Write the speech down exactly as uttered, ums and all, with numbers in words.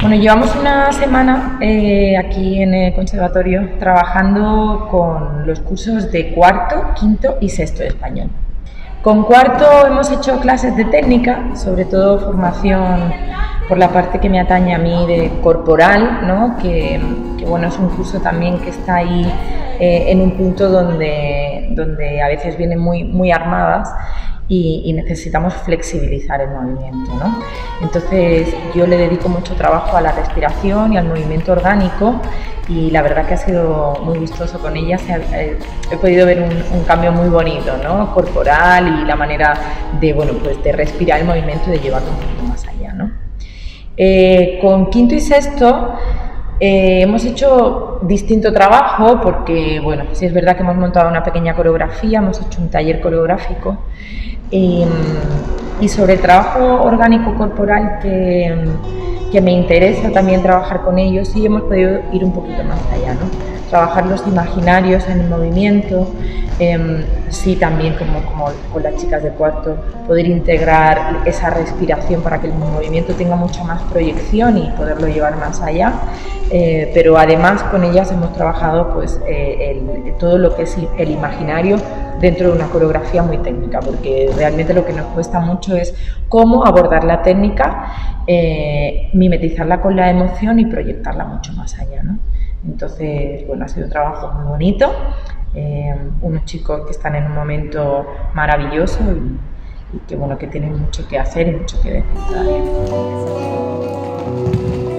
Bueno, llevamos una semana eh, aquí en el conservatorio trabajando con los cursos de cuarto, quinto y sexto de español. Con cuarto hemos hecho clases de técnica, sobre todo formación por la parte que me atañe a mí de corporal, ¿no? que, que bueno, es un curso también que está ahí eh, en un punto donde, donde a veces vienen muy, muy armadas y, y necesitamos flexibilizar el movimiento, ¿no? Entonces yo le dedico mucho trabajo a la respiración y al movimiento orgánico y la verdad que ha sido muy gustoso con ella. He, he podido ver un, un cambio muy bonito, ¿no? Corporal y la manera de, bueno, pues de respirar el movimiento y de llevarlo un poquito más allá, ¿no? Eh, con quinto y sexto eh, hemos hecho distinto trabajo porque, bueno, sí es verdad que hemos montado una pequeña coreografía, hemos hecho un taller coreográfico eh, y sobre el trabajo orgánico corporal que, que me interesa también trabajar con ellos, sí hemos podido ir un poquito más allá, ¿no? Trabajar los imaginarios en el movimiento, eh, sí también como, como con las chicas de cuarto, poder integrar esa respiración para que el movimiento tenga mucha más proyección y poderlo llevar más allá, eh, pero además con ellas hemos trabajado pues, eh, el, todo lo que es el imaginario dentro de una coreografía muy técnica, porque realmente lo que nos cuesta mucho es cómo abordar la técnica, eh, mimetizarla con la emoción y proyectarla mucho más allá, ¿no? Entonces, bueno, ha sido un trabajo muy bonito, eh, unos chicos que están en un momento maravilloso y, y que, bueno, que tienen mucho que hacer y mucho que decir todavía.